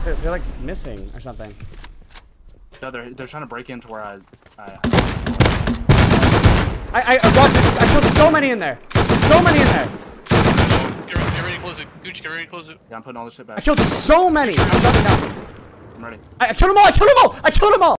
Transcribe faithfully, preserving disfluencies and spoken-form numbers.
They're, they're like missing or something. No, they're they're trying to break into where I. I, I I, I walked. I killed so many in there. So many in there. Get ready, get ready to close it. Gucci, get ready to close it. Yeah, I'm putting all this shit back. I killed so many. I'm dropping down. I'm ready. I, I killed them all. I killed them all. I killed them all.